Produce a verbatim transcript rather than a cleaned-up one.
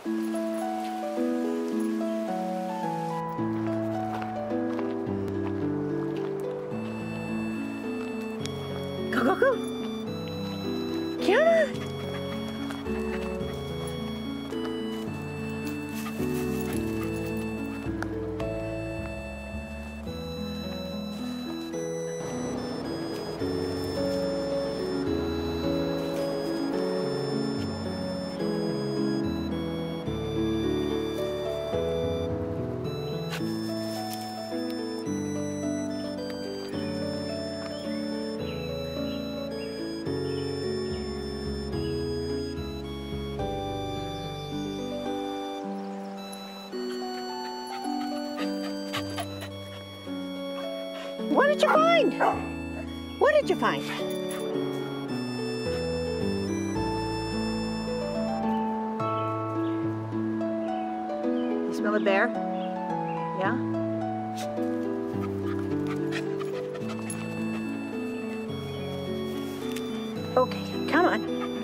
Go, go, go. Come on. What did you find? What did you find? You smell a bear? Yeah? Okay, come on.